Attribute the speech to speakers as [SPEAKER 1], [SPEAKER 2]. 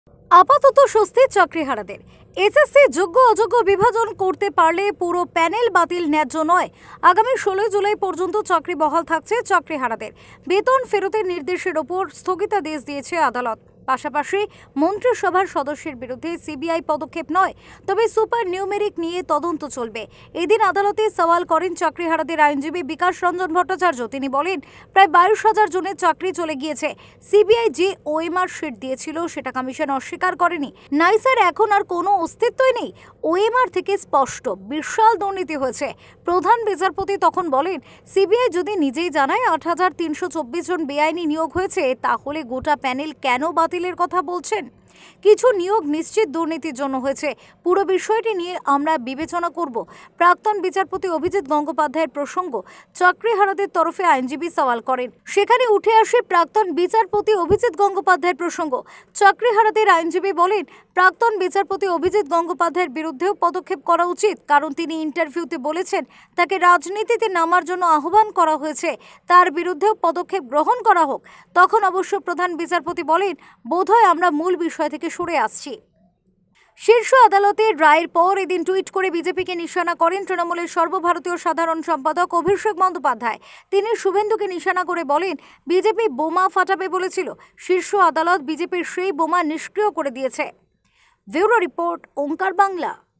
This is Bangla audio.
[SPEAKER 1] আপাতত স্বস্তি চাকরিহারাদের। এসএসসি যোগ্য অযোগ্য বিভাজন করতে পারলে পুরো প্যানেল বাতিল ন্যায্য নয়। আগামী 16 জুলাই পর্যন্ত চাকরি বহাল থাকছে চাকরিহারাদের। বেতন ফেরতের নির্দেশের ওপর স্থগিতাদেশ দিয়েছে আদালত। পাশাপাশি মন্ত্রিসভার সদস্যের বিরুদ্ধে সিবিআই পদক্ষেপ নয়, তবে সুপার নিউমেরিক নিয়ে তদন্ত চলবে। এদিন আদালতে সওয়াল করেন চাকরিহারাদের আইনজীবী বিকাশ রঞ্জন ভট্টাচার্য। তিনি বলেন, প্রায় 22,000 জনের চাকরি চলে গিয়েছে। সিবিআই যে ওএমআর শিট দিয়েছিল সেটা কমিশন অস্বীকার করেনি। নাইসার এখন আর কোনো অস্তিত্বই নেই। ওএমআর থেকে স্পষ্ট বিশাল দুর্নীতি হয়েছে। প্রধান বিচারপতি তখন বলেন, সিবিআই যদি নিজেই জানায় 8,324 জন বেআইনি নিয়োগ হয়েছে, তাহলে গোটা প্যানেল কেন বাতিলের কথা বলছেন? কিছু নিয়োগ নিশ্চিত দুর্নীতির জন্য হয়েছে। পুরো বিষয়টি নিয়ে আমরা বিবেচনা করব। প্রাক্তন বিচারপতি অভিজিৎ গঙ্গোপাধ্যায়ের প্রসঙ্গ চাকরিহারাদের তরফে আইনজীবী সওয়াল করেন। সেখানে উঠে আসে প্রাক্তন বিচারপতি অভিজিৎ গঙ্গোপাধ্যায়ের প্রসঙ্গ। চাকরিহারাদের আইনজীবী বলেন, প্রাক্তন বিচারপতি অভিজিৎ গঙ্গোপাধ্যায়ের বিরুদ্ধেও পদক্ষেপ করা উচিত, কারণ তিনি ইন্টারভিউতে বলেছেন তাকে রাজনীতিতে নামার জন্য আহ্বান করা হয়েছে। তার বিরুদ্ধেও পদক্ষেপ গ্রহণ করা হোক। তখন অবশ্য প্রধান বিচারপতি বলেন, বোধহয় আমরা মূল বিষয় থেকে সরে আসছি। শীর্ষ আদালতের রায়ের পর এদিন টুইট করে বিজেপিকে নিশানা করেন তৃণমূলের সর্বভারতীয় সাধারণ সম্পাদক অভিষেক বন্দ্যোপাধ্যায়। তিনি শুভেন্দুকে নিশানা করে বলেন, বিজেপি বোমা ফাটাবে বলেছিল, শীর্ষ আদালত বিজেপির সেই বোমা নিষ্ক্রিয় করে দিয়েছে। Bureau report, Omkar Bangla.